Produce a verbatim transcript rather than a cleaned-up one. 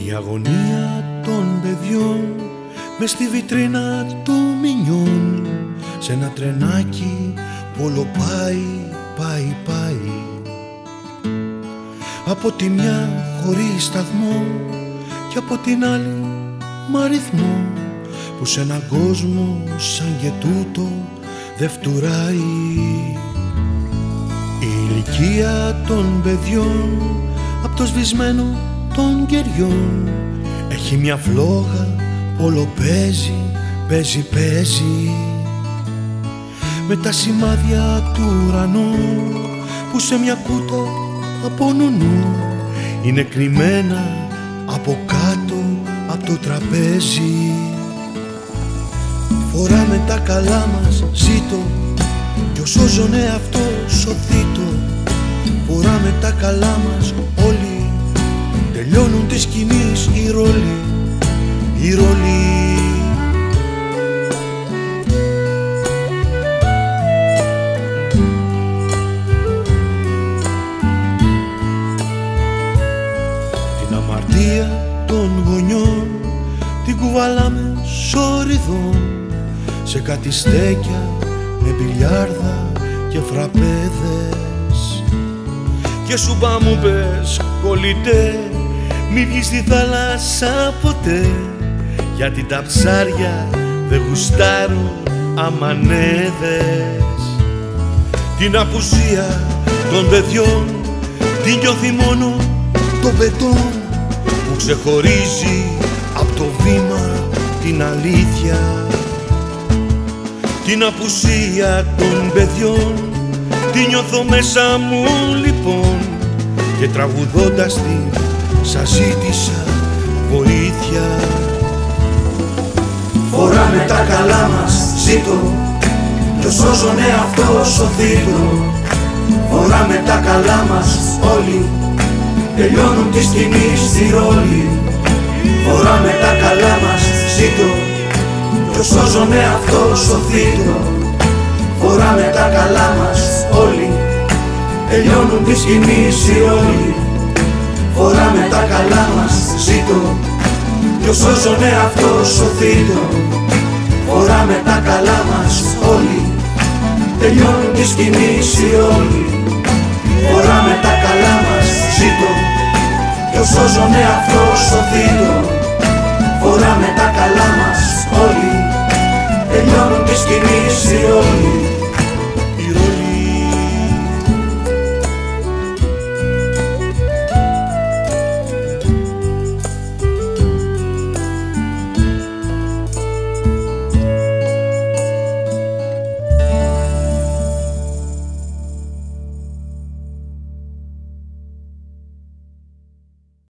Η αγωνία των παιδιών μες στη βιτρίνα του Μινιόν, σε ένα τρενάκι που όλο πάει, πάει, πάει. Από τη μια χωρίς σταθμό και από την άλλη μ' αριθμό, που σε έναν κόσμο σαν και τούτο δε φτουράει. Η ηλικία των παιδιών απ' το σβησμένο των κεριών έχει μια φλόγα που όλο παίζει, παίζει, παίζει με τα σημάδια του ουρανού που σε μια κούτα από νουνού είναι κρυμμένα από κάτω από το τραπέζι. Φοράμε τα καλά μας, ζήτω, κι όσο ζων εαυτό σωθήτω. Φοράμε τα καλά μας όλοι, τελειώνουν της σκηνής οι ρόλοι, οι ρόλοι. Την αμαρτία των γονιών την κουβαλάμε σοριδών, σε κάτι στέκια με μπιλιάρδα και φραπέδες. Και σου πά μου πες κολλητέ, μη βγεις στη θάλασσα ποτέ, γιατί τα ψάρια δεν γουστάρουν αμανέδες. Την απουσία των παιδιών την νιώθει μόνο το μπετόν που ξεχωρίζει από το βήμα την αλήθεια. Την απουσία των παιδιών τη νιώθω μέσα μου λοιπόν, και τραγουδώντας την σας ζήτησα βοήθεια. Φοράμε τα καλά μας, ζήτω, κι όσο ζων εαυτό σωθήτω. Φοράμε τα καλά μας όλοι, τελειώνουν τη σκηνή στη ρόλη. Φοράμε τα καλά μας, ζήτω, κι όσο ζων εαυτό σωθήτω. Φοράμε τα καλά μας όλοι, τελειώνουν τη σκηνή στη ρόλη. Φοράμε τα καλά μας, ζήτω, κι όσο ζων εαυτό σωθήτω. Φοράμε τα καλά μας όλοι, τελειώνουν τη σκηνή στη ρόλη. Φοράμε τα καλά μας, ζήτω, κι όσο ζων εαυτό σωθήτω.